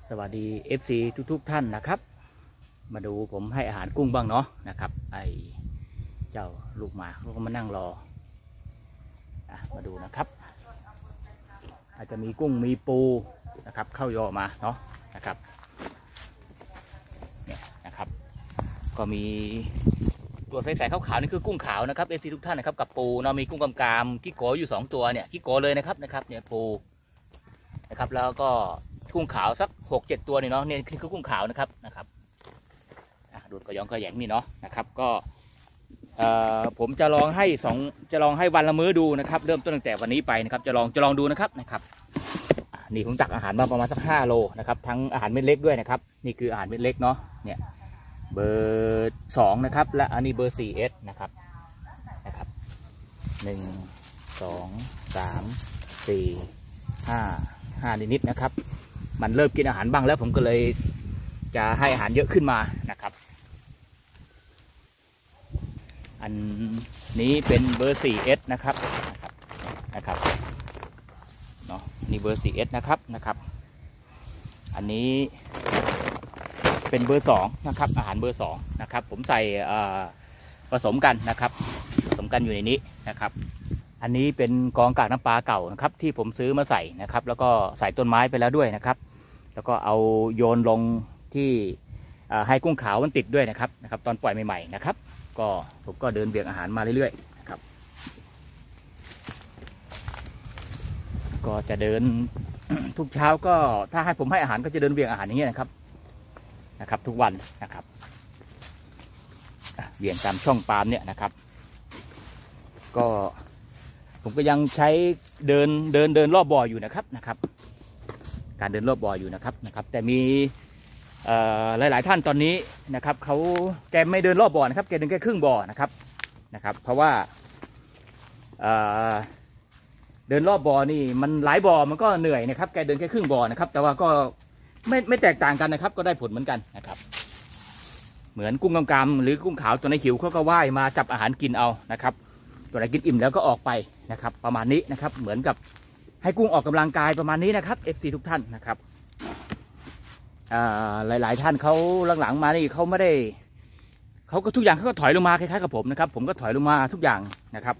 สวัสดี FC ทุกท่านนะครับมาดูผมให้อาหารกุ้งบ้างเนาะนะครับไอเจ้าลูกหมาเขาก็มานั่งรอมาดูนะครับอาจจะมีกุ้งมีปูนะครับเข้ายอมาเนาะนะครับเนี่ยนะครับก็มีตัวใสๆขาวๆนี่คือกุ้งขาวนะครับ FC ทุกท่านนะครับกับปูเนาะมีกุ้งกามกิ๊กโกอยู่2ตัวเนี่ยกิ๊กโกเลยนะครับเนี่ยปูนะครับแล้วก็กุ้งขาวสัก6-7 ตัวนี่เนาะเนี่ยคือกุ้งขาวนะครับดูดกระยองกระแยงนี่เนาะนะครับก็ผมจะลองให้วันละมื้อดูนะครับเริ่มต้นตั้งแต่วันนี้ไปนะครับจะลองดูนะครับนี่ผมตักอาหารมาประมาณสัก5 โลนะครับทั้งอาหารเม็ดเล็กด้วยนะครับนี่คืออาหารเม็ดเล็กเนาะเนี่ยเบอร์2นะครับและอันนี้เบอร์ 4S นะครับ1 2 3 4 5นิดๆนะครับมันเริ่มกินอาหารบ้างแล้วผมก็เลยจะให้อาหารเยอะขึ้นมานะครับอันนี้เป็นเบอร์ 4S นะครับเนาะนี่เบอร์ 4S นะครับอันนี้เป็นเบอร์2นะครับอาหารเบอร์2นะครับผมใส่ผสมกันนะครับผสมกันอยู่ในนี้นะครับอันนี้เป็นกองกากน้ำปลาเก่านะครับที่ผมซื้อมาใส่นะครับแล้วก็ใส่ต้นไม้ไปแล้วด้วยนะครับแล้วก็เอาโยนลงที่ให้กุ้งขาวมันติดด้วยนะครับตอนปล่อยใหม่ๆนะครับก็ผมก็เดินเบี่ยงอาหารมาเรื่อยๆนะครับก็จะเดิน ทุกเช้าก็ถ้าให้ผมให้อาหารก็จะเดินเบี่ยงอาหารอย่างเงี้ยนะครับทุกวันนะครับเบี่ยงตามช่องปาล์มเนี่ยนะครับก็ผมก็ยังใช้เดินรอบบ่ออยู่นะครับการเดินรอบบ่ออยู่นะครับแต่มีหลายท่านตอนนี้นะครับแกไม่เดินรอบบ่อนะครับแกเดินแค่ครึ่งบ่อนะครับเพราะว่าเดินรอบบ่อนี่มันหลายบ่อมันก็เหนื่อยนะครับแกเดินแค่ครึ่งบ่อนะครับแต่ว่าก็ไม่แตกต่างกันนะครับก็ได้ผลเหมือนกันนะครับเหมือนกุ้งกามหรือกุ้งขาวตัวในหิวเขาก็ว่ายมาจับอาหารกินเอานะครับตัวไหนกินอิ่มแล้วก็ออกไปนะครับประมาณนี้นะครับเหมือนกับให้กุ้งออกกำลังกายประมาณนี้นะครับ FC ทุกท่านนะครับหลายท่านเขาหลังๆมานี่เขาไม่ได้เขาก็ทุกอย่างเขาก็ถอยลงมาคล้ายๆกับผมนะครับผมก็ถอยลงมาทุกอย่างนะครับ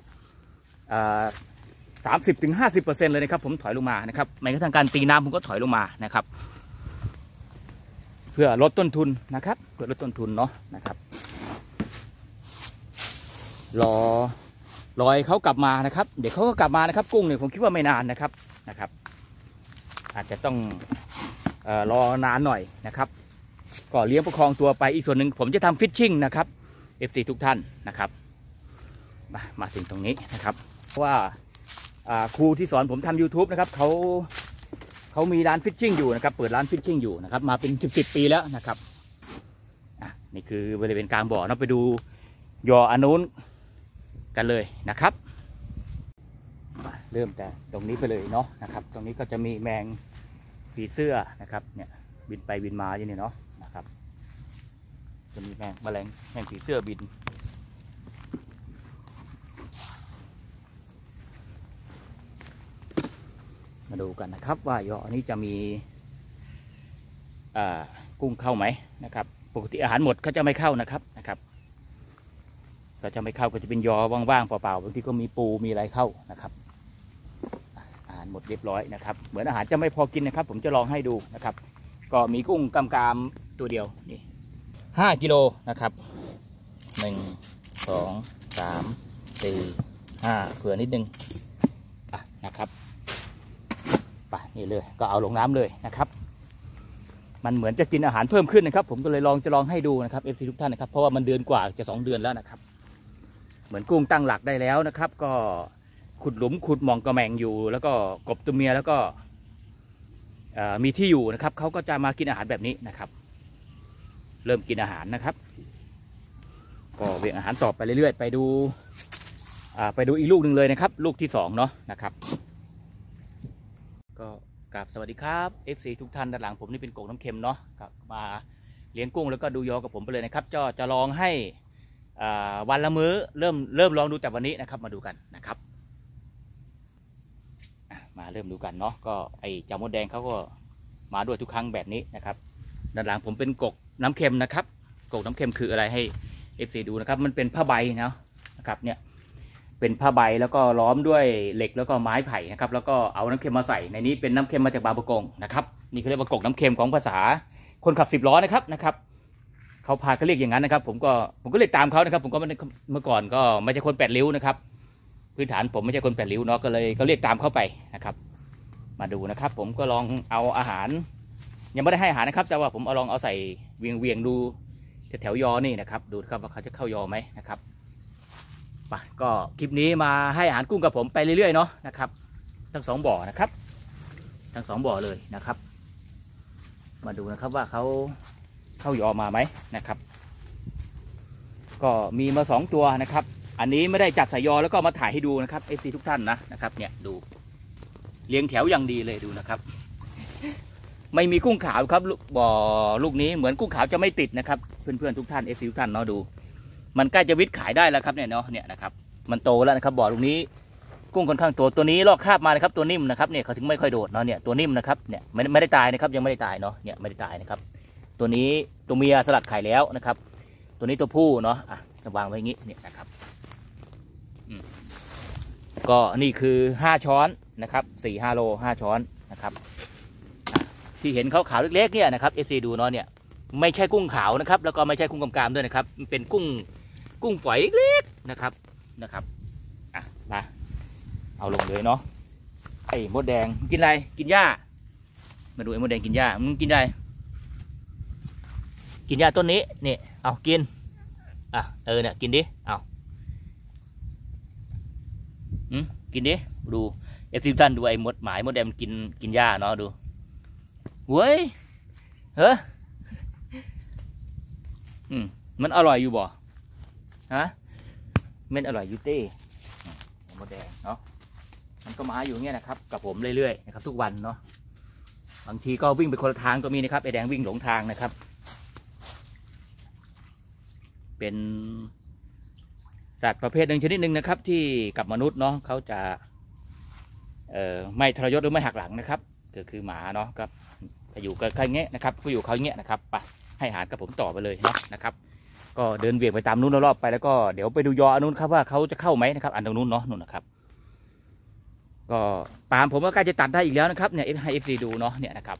30-50% เลยนะครับผมถอยลงมานะครับแม้กระทั่งการตีน้ำผมก็ถอยลงมานะครับเพื่อลดต้นทุนนะครับเพื่อลดต้นทุนเนาะนะครับรอเขากลับมานะครับเดี๋ยวเขาก็กลับมานะครับกุ้งเนี่ยผมคิดว่าไม่นานนะครับอาจจะต้องรอนานหน่อยนะครับก็เลี้ยงประคองตัวไปอีกส่วนหนึ่งผมจะทำฟิชชิ่งนะครับ FC ทุกท่านนะครับมาถึงตรงนี้นะครับเพราะว่าครูที่สอนผมทำ YouTube นะครับเขามีร้านฟิชชิ่งอยู่นะครับเปิดร้านฟิชชิ่งอยู่นะครับมาเป็น10 ปีแล้วนะครับนี่คือบริเวณกลางบ่อเราไปดูยออันนู้นกันเลยนะครับเริ่มแต่ตรงนี้ไปเลยเนาะนะครับตรงนี้ก็จะมีแมงผีเสื้อนะครับเนี่ยบินไปบินมาอย่างนี้เนาะนะครับจะมีแมงผีเสื้อบินมาดูกันนะครับว่ายออันนี้จะมีกุ้งเข้าไหมนะครับปกติอาหารหมดเขาจะไม่เข้านะครับก็จะไม่เข้าก็จะเป็นยอว่างๆเปล่าๆบางทีก็มีปูมีอะไรเข้านะครับอาหารหมดเรียบร้อยนะครับเหมือนอาหารจะไม่พอกินนะครับผมจะลองให้ดูนะครับก็มีกุ้งกามตัวเดียวนี่5 กิโลนะครับ1 2 3 4 5เผื่อนิดนึงนะครับไปนี่เลยก็เอาลงน้ำเลยนะครับมันเหมือนจะกินอาหารเพิ่มขึ้นนะครับผมก็เลยจะลองให้ดูนะครับ FC ทุกท่านนะครับเพราะว่ามันเดือนกว่าจะ2 เดือนแล้วนะครับเหมือนกุ้งตั้งหลักได้แล้วนะครับก็ขุดหลุมขุดหม่องกระแมงอยู่แล้วก็กบตัวเมียแล้วก็มีที่อยู่นะครับเขาก็จะมากินอาหารแบบนี้นะครับเริ่มกินอาหารนะครับก็เวียงอาหารต่อไปเรื่อยๆไปดูอีกลูกหนึ่งเลยนะครับลูกที่2เนาะนะครับก็กราบสวัสดีครับ FC ทุกท่านด้านหลังผมนี่เป็นกงน้ำเค็มเนาะมาเลี้ยงกุ้งแล้วก็ดูยอกับผมไปเลยนะครับจะลองให้วันละมื้อเริ่มลองดูแต่วันนี้นะครับมาดูกันนะครับมาเริ่มดูกันเนาะก็ไอ้เจ้ามดแดงเขาก็มาด้วยทุกครั้งแบบนี้นะครับด้านหลังผมเป็นกกน้ำเค็มนะครับกกน้ำเค็มคืออะไรให้ FC ดูนะครับมันเป็นผ้าใบนะครับเนี่ยเป็นผ้าใบแล้วก็ล้อมด้วยเหล็กแล้วก็ไม้ไผ่นะครับแล้วก็เอาน้ำเค็มมาใส่ในนี้เป็นน้ำเค็มมาจากบางประกงนะครับนี่เขาเรียกว่ากกน้ำเค็มของภาษาคนขับ10 ล้อนะครับเขาพาก็เรียกอย่างนั้นนะครับผมก็เรียกตามเขานะครับผมก็เมื่อก่อนก็ไม่ใช่คน8 ริ้วนะครับพื้นฐานผมไม่ใช่คน8 ริ้วเนาะก็เลยก็เรียกตามเขาไปนะครับมาดูนะครับผมก็ลองเอาอาหารยังไม่ได้ให้อาหารนะครับแต่ว่าผมลองเอาใส่เวียงดูแถวยอนี่นะครับดูครับว่าเขาจะเข้ายอไหมนะครับไปก็คลิปนี้มาให้อาหารกุ้งกับผมไปเรื่อยๆเนาะนะครับทั้ง2 บ่อนะครับทั้ง2 บ่อเลยนะครับมาดูนะครับว่าเขาเข้ายอมาไหมนะครับก็มีมา2 ตัวนะครับอันนี้ไม่ได้จัดใส่ยอแล้วก็มาถ่ายให้ดูนะครับ FC ทุกท่านนะครับเนี่ยดูเลี้ยงแถวอย่างดีเลยดูนะครับไม่มีกุ้งขาวครับบ่อลูกนี้เหมือนกุ้งขาวจะไม่ติดนะครับเพื่อนๆทุกท่าน FC ทุกท่านเนาะดูมันใกล้จะวิทย์ขายได้แล้วครับเนี่ยเนาะเนี่ยนะครับมันโตแล้วนะครับบ่อลูกนี้กุ้งค่อนข้างตัวนี้ลอกคราบมาเลยครับตัวนิ่มนะครับเนี่ยเขาถึงไม่ค่อยโดดเนาะเนี่ยตัวนิ่มนะครับเนี่ยไม่ได้ตายนะครับยังไม่ได้ตายเนาะเนี่ยไม่ได้ตายนะครับตัวนี้ตัวเมียสลัดไข่แล้วนะครับตัวนี้ตัวผู้เนาะจะวางไว้อย่างนี้เนี่ยนะครับก็นี่คือ5 ช้อนนะครับ4-5 โล5 ช้อนนะครับที่เห็นขาวๆเล็กๆเนี่ยนะครับ FC ดูเนาะเนี่ยไม่ใช่กุ้งขาวนะครับแล้วก็ไม่ใช่กุ้งกำกามด้วยนะครับเป็นกุ้งฝอยเล็กนะครับมาเอาลงเลยเนาะไอ้มดแดงกินอะไรกินหญ้ามาดูไอ้มดแดงกินหญ้ามึงกินอะไรกินหญ้าต้นนี้นี่เอากินเนี่ยกินดิเอากินดิดูเอฟซีท่านดูไอ้มดแดงกินหญ้าเนาะดูเว้ยมันอร่อยอยู่บ่ฮะมันอร่อยอยู่เต้มดแดงเนาะมันก็มาอยู่เงี้ยนะครับกับผมเรื่อยๆนะครับทุกวันเนาะบางทีก็วิ่งไปคนละทางก็มีนะครับไอ้แดงวิ่งหลงทางนะครับเป็นสัตว์ประเภทหนึ่งชนิดหนึ่งนะครับที่กับมนุษย์เนาะเขาจะไม่ทรยศหรือไม่หักหลังนะครับก็คือหมาเนาะครับอยู่กับใครเงี้ยนะครับก็อยู่เขาเงี้ยนะครับไปให้อาหารกับผมต่อไปเลยนะครับก็เดินเวียงไปตามนู้นรอบไปแล้วก็เดี๋ยวไปดูยออันนู้นครับว่าเขาจะเข้าไหมนะครับอันตรงนู้นเนาะนู่นนะครับก็ปาล์มผมก็ใกล้จะตัดได้อีกแล้วนะครับเนี่ยให้ FC ดูเนาะเนี่ยนะครับ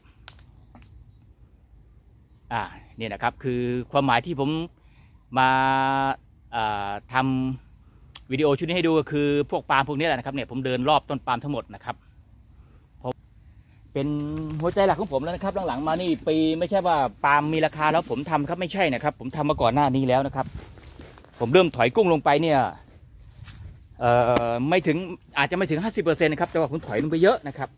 เนี่ยนะครับคือความหมายที่ผมมาทำวิดีโอชุดนี้ให้ดูก็คือพวกปาล์มพวกนี้แหละนะครับเนี่ยผมเดินรอบต้นปาล์มทั้งหมดนะครับเป็นหัวใจหลักของผมแล้วนะครับหลังๆมานี่ปีไม่ใช่ว่าปาล์มมีราคาแล้วผมทำครับไม่ใช่นะครับผมทำมาก่อนหน้านี้แล้วนะครับผมเริ่มถอยกุ้งลงไปเนี่ยไม่ถึงอาจจะไม่ถึง 50% นะครับแต่ว่าผมถอยลงไปเยอะนะครับ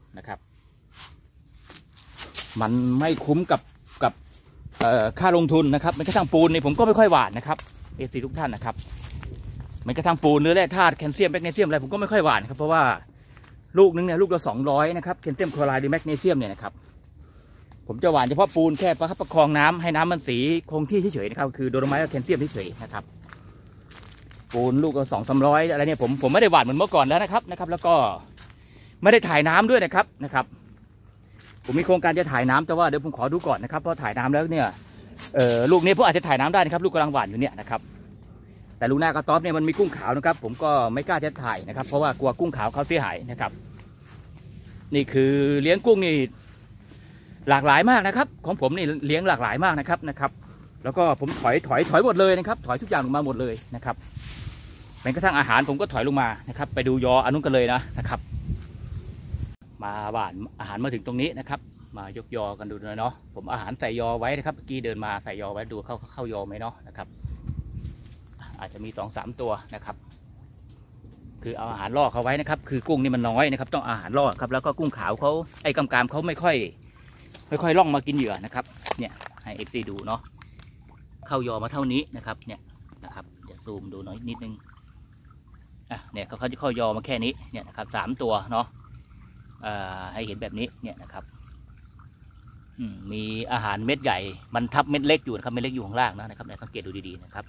มันไม่คุ้มกับค่าลงทุนนะครับมันกระทั่งปูนนี่ผมก็ไม่ค่อยหวานนะครับFC ทุกท่านนะครับมันกระทั่งปูนเนื้อแร่ธาตุแคลเซียมแมกนีเซียมอะไรผมก็ไม่ค่อยหวานครับเพราะว่าลูกนึงเนี่ยลูกละ200นะครับแคลเซียมคลอไรด์หรือแมกนีเซียมเนี่ยนะครับผมจะหวานเฉพาะปูนแค่ประคองน้ำให้น้ำมันสีคงที่เฉยๆนะครับคือโดโลไมต์กับแคลเซียมเฉยๆนะครับปูนลูกละ200-300อะไรเนี่ยผมไม่ได้หวานเหมือนเมื่อก่อนแล้วนะครับแล้วก็ไม่ได้ถ่ายน้ำด้วยนะครับผมมีโครงการจะถ่ายน้ำแต่ว่าเดี๋ยวผมขอดูก่อนนะครับเพราะถ่ายน้ำแล้วเนี่ยลูกนี้ผมอาจจะถ่ายน้ำได้นะครับลูกกำลังหวานอยู่เนี่ยนะครับแต่ลูกหน้ากระต๊อบเนี่ยมันมีกุ้งขาวนะครับผมก็ไม่กล้าจะถ่ายนะครับเพราะว่ากลัวกุ้งขาวเขาเสียหายนะครับนี่คือเลี้ยงกุ้งนี่หลากหลายมากนะครับของผมนี่เลี้ยงหลากหลายมากนะครับแล้วก็ผมถอยหมดเลยนะครับถอยทุกอย่างลงมาหมดเลยนะครับแม้กระทั่งอาหารผมก็ถอยลงมานะครับไปดูยออันนู้นกันเลยนะครับมาบ้านอาหารมาถึงตรงนี้นะครับมายกยอกันดูเนาะผมอาหารใส่ยอไว้นะครับเมื่อกี้เดินมาใส่ยอไว้ดูเข้ายอไหมเนาะนะครับอาจจะมี 2-3 ตัวนะครับคือเอาอาหารล่อเขาไว้นะครับคือกุ้งนี่มันน้อยนะครับต้องอาหารล่อครับแล้วก็กุ้งขาวเขาไอ้กำกามเขาไม่ค่อยล่องมากินเหยื่อนะครับเนี่ยให้ FC ดูเนาะเข้ายอมาเท่านี้นะครับเนี่ยนะครับเดี๋ยวซูมดูหน่อยนิดนึงเนี่ยเขาจะเข้ายอมาแค่นี้เนี่ยนะครับ3 ตัวเนาะให้เห็นแบบนี้เนี่ยนะครับมีอาหารเม็ดใหญ่มันทับเม็ดเล็กอยู่นะครับเม็ดเล็กอยู่ข้างล่างนะครับสังเกตดูดีๆนะครับ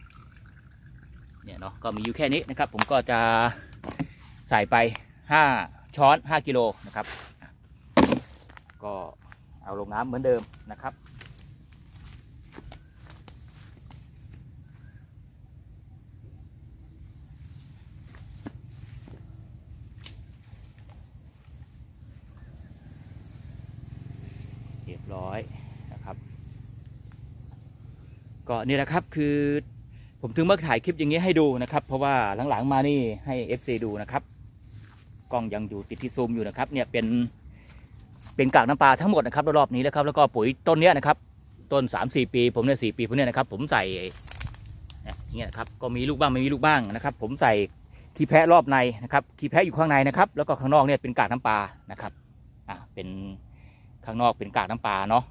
เนี่ยเนาะก็มีอยู่แค่นี้นะครับผมก็จะใส่ไป5 ช้อน5 กิโลนะครับก็เอาลงน้ำเหมือนเดิมนะครับเรียบร้อยนะครับก็นี่แหละครับคือผมถึงมาถ่ายคลิปอย่างนี้ให้ดูนะครับเพราะว่าหลังๆมานี่ให้ FC ดูนะครับกล้องยังอยู่ติดที่ซูมอยู่นะครับเนี่ยเป็นกากน้ำปลาทั้งหมดนะครับรอบๆนี้แล้วครับแล้วก็ปุ๋ยต้นเนี้ยนะครับต้น 3-4 ปีผมเนี่ย4 ปีผมเนี่ยนะครับผมใส่เนี่ยครับก็มีลูกบ้างไม่มีลูกบ้างนะครับผมใส่ขี้แพะรอบในนะครับขี้แพะอยู่ข้างในนะครับแล้วก็ข้างนอกเนี่ยเป็นกากน้ำปลานะครับเป็นข้างนอกเป็นกากน้ำปลาเนาะ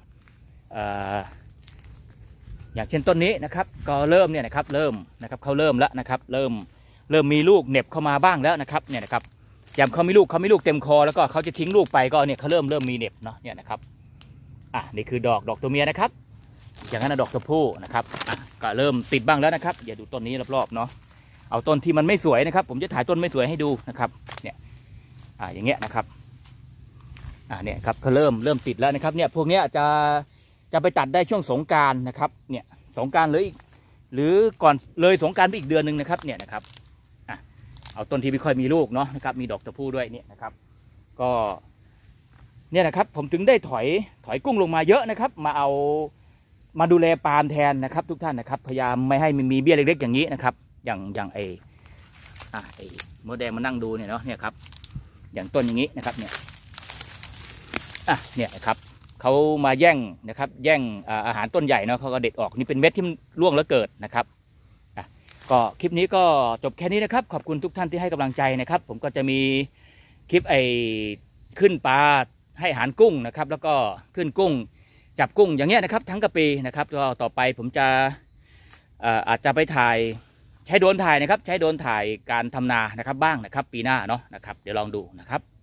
อย่างเช่นต้นนี้นะครับก็เริ่มเนี่ยนะครับเริ่มนะครับเขาเริ่มแล้วนะครับเริ่มมีลูกเหน็บเข้ามาบ้างแล้วนะครับเนี่ยนะครับยามเขามีลูกเต็มคอแล้วก็เขาจะทิ้งลูกไปก็เนี่ยเขาเริ่มมีเหน็บเนาะเนี่ยนะครับนี่คือดอกตัวเมียนะครับอย่างนั้นดอกตัวผู้นะครับก็เริ่มติดบ้างแล้วนะครับอย่าดูต้นนี้รอบๆเนาะเอาต้นที่มันไม่สวยนะครับผมจะถ่ายต้นไม่สวยให้ดูนะครับเนี่ยอย่างเงี้ยนะครับเนี่ยครับเขาเริ่มติดแล้วนะครับเนี่ยพวกเนี้ยจะไปตัดได้ช่วงสงกรานต์นะครับเนี่ยสงกรานต์หรือก่อนเลยสงกรานต์ไปอีกเดือนหนึ่งนะครับเนี่ยนะครับเอาต้นที่ไม่ค่อยมีลูกเนาะนะครับมีดอกตัวผู้ด้วยเนี่ยนะครับก็เนี่ยนะครับผมถึงได้ถอยกุ้งลงมาเยอะนะครับมาดูแลปาล์มแทนนะครับทุกท่านนะครับพยายามไม่ให้มันมีเบี้ยเล็กๆอย่างนี้นะครับอย่างไอ้มดแดงมานั่งดูเนี่ยเนาะเนี่ยครับอย่างต้นอย่างนี้นะครับเนี่ยเนี่ยนะครับเขามาแย่งนะครับแย่งอาหารต้นใหญ่เนาะเขาก็เด็ดออกนี่เป็นเม็ดที่ร่วงแล้วเกิดนะครับก็คลิปนี้ก็จบแค่นี้นะครับขอบคุณทุกท่านที่ให้กำลังใจนะครับผมก็จะมีคลิปขึ้นปลาให้อาหารกุ้งนะครับแล้วก็ขึ้นกุ้งจับกุ้งอย่างเงี้ยนะครับทั้งกระปีนะครับก็ต่อไปผมจะอาจจะไปถ่ายใช้โดรนถ่ายนะครับใช้โดรนถ่ายการทำนานะครับบ้างนะครับปีหน้าเนาะนะครับเดี๋ยวลองดูนะครับ